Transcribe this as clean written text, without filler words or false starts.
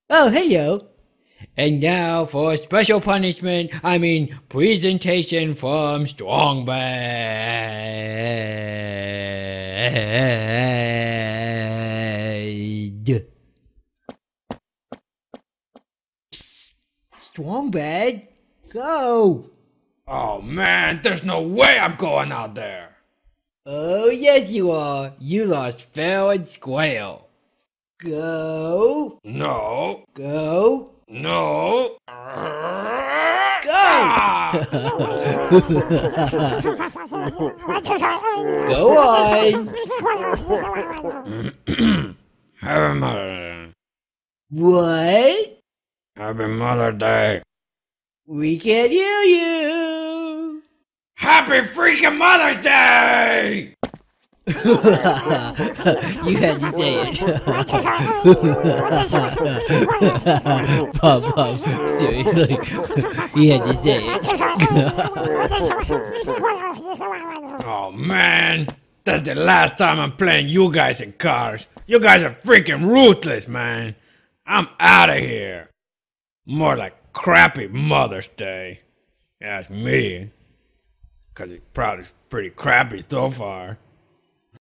Oh, hello. And now for special punishment, presentation from Strong Bad. Strong Bad? Go! Oh man, there's no way I'm going out there. Oh, yes, you are. You lost fair and square. Go! No, Go! no. Go! Ah! Go on! Happy Mother Day. What? Happy Mother Day. We can't hear you! Happy freaking Mother's Day! You had to say it. Bob, seriously. You had to say it. Oh man, that's the last time I'm playing you guys in cars. You guys are freaking ruthless, man. I'm out of here. More like crappy Mother's Day. That's me. Cause it's probably pretty crappy so far.